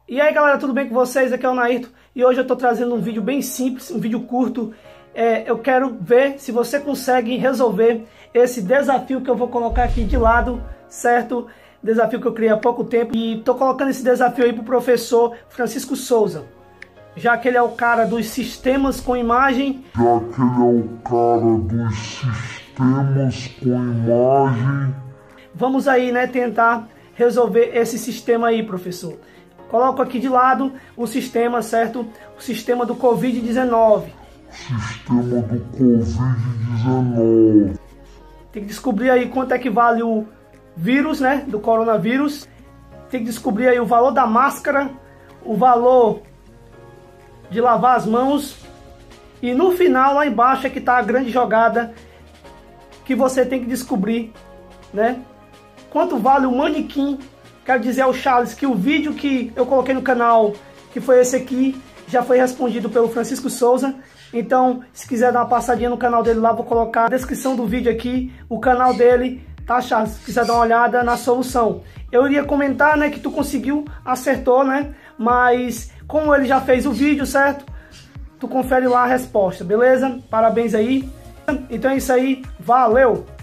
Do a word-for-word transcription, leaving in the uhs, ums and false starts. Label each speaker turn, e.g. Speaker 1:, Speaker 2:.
Speaker 1: E aí galera, tudo bem com vocês? Aqui é o Nairton e hoje eu estou trazendo um vídeo bem simples, um vídeo curto. É, eu quero ver se você consegue resolver esse desafio que eu vou colocar aqui de lado, certo? Desafio que eu criei há pouco tempo e estou colocando esse desafio aí para o professor Francisco Souza, já que ele é o cara dos sistemas com imagem.
Speaker 2: Já que ele é o cara dos sistemas com imagem.
Speaker 1: Vamos aí, né, tentar resolver esse sistema aí, professor. Coloco aqui de lado o sistema, certo? O sistema do Covid dezenove.
Speaker 2: Sistema do Covid dezenove.
Speaker 1: Tem que descobrir aí quanto é que vale o vírus, né? Do coronavírus. Tem que descobrir aí o valor da máscara, o valor de lavar as mãos. E no final, lá embaixo, é que está a grande jogada que você tem que descobrir, né? Quanto vale o manequim. Quero dizer ao Charles que o vídeo que eu coloquei no canal, que foi esse aqui, já foi respondido pelo Francisco Souza. Então, se quiser dar uma passadinha no canal dele lá, vou colocar na descrição do vídeo aqui o canal dele, tá, Charles? Se quiser dar uma olhada na solução. Eu iria comentar, né, que tu conseguiu, acertou, né? Mas, como ele já fez o vídeo, certo? Tu confere lá a resposta, beleza? Parabéns aí. Então é isso aí, valeu!